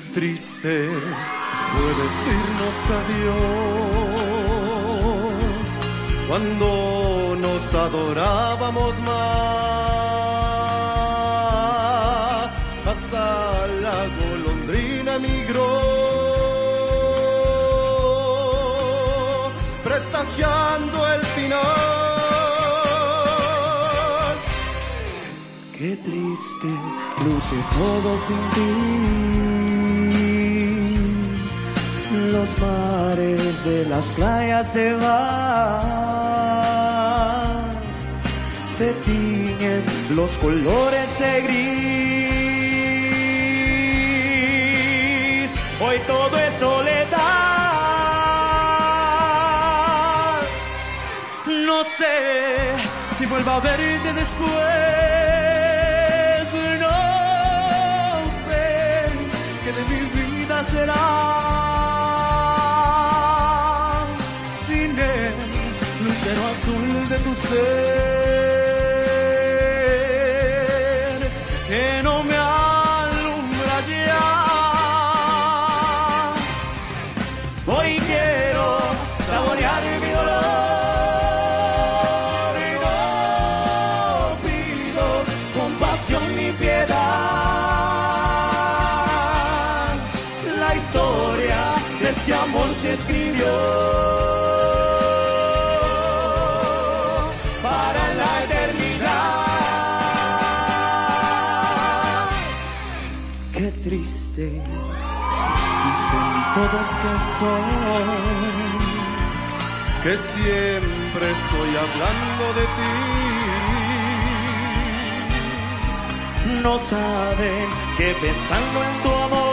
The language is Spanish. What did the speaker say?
triste fue decirnos adiós cuando nos adorábamos más. Hasta la golondrina emigró, presagiando el final. Qué triste luce todo sin ti. Los mares de las playas se van, se tiñen los colores de gris. Hoy todo es soledad. No sé si vuelva a verte después. No sé qué de mi vida será sin el lucero azul de tu ser que no me alumbra ya. Hoy quiero saborear mi dolor y no pido compasión ni piedad. La historia de este amor se escribió para la eternidad. Qué triste dicen todos que soy, que siempre estoy hablando de ti. No saben que pensando en tu amor